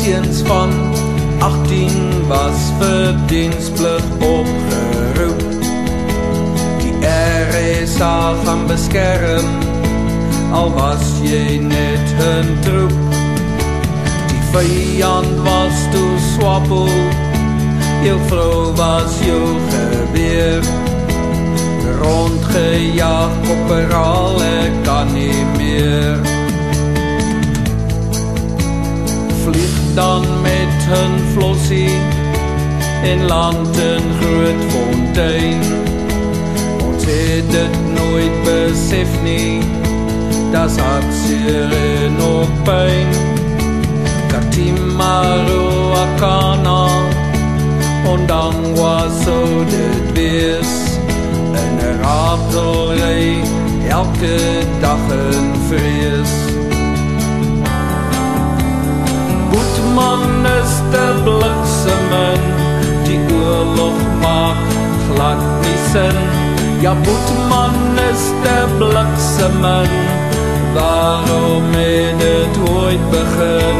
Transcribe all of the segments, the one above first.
seuns van 18 was vir diensplig opgeroep. Die RSA gaan beskerm, al was jy net 'n troep. Die vyand was toe swappel, jou vrou was jou geweer. Rondgejaag, korporaal, ek kan nie meer. Vlieg dan met 'n flossie en land in Grootfontein. Ons het dit nooit besef nie, das hartseer en ook pyn. Katimaru Akana, Ondangwa sou dit wees. In 'n raadselry, elke dag in vrees. Boetman is de bliksemin, die oorlog maak glad nie sin. Ja, Boetman is de bliksemin, waarom het dit ooit begin?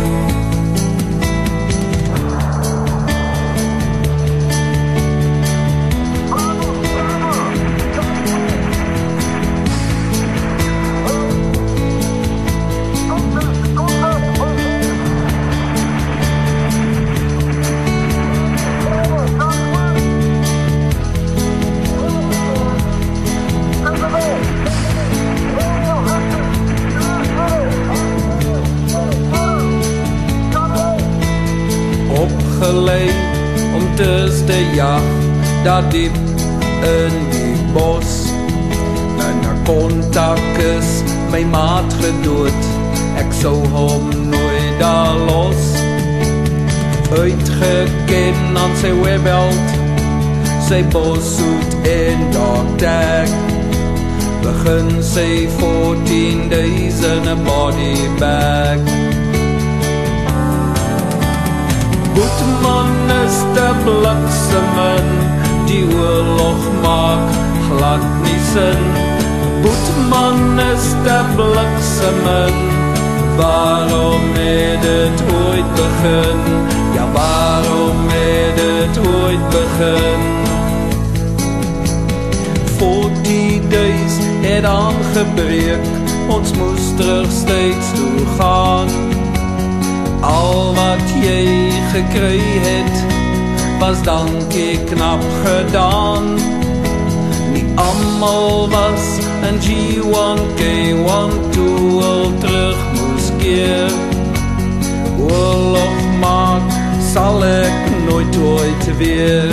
Opgeleid om tuss te jag, daar diep in die bos. In 'n kontak is my maat gedood, ek sou hom nooit daar los. Uitgeken aan sy webbeld, sy bossoet en dogtag. Begin sy 14 days in 'n body bag. Boetman is de bliksemin, die oorlog maak glad nie sin. Boetman is de bliksemin, waarom het dit ooit begin? Ja, waarom het dit ooit begin? 40 days het aangebreek, ons moes terug steeds toe gaan. Al wat jy gekry het, was dankie knap gedaan. Nie almal was in G1K1 toe al terug moes keer. Oorlog maak sal ek nooit ooit weer.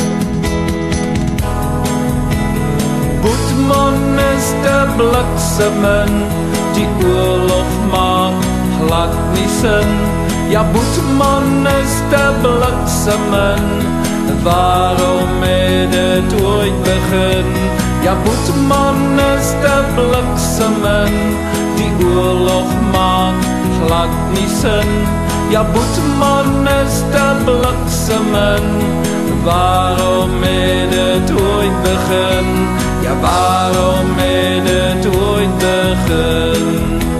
Boetman is de bliksemin, die oorlog maak glad nie sin. Ja, Boetman is de bliksemin, waarom het dit ooit begin? Ja, Boetman is de bliksemin, die oorlog maak glad nie sin. Ja, Boetman is de bliksemin, waarom het dit ooit begin? Ja, waarom het dit ooit begin?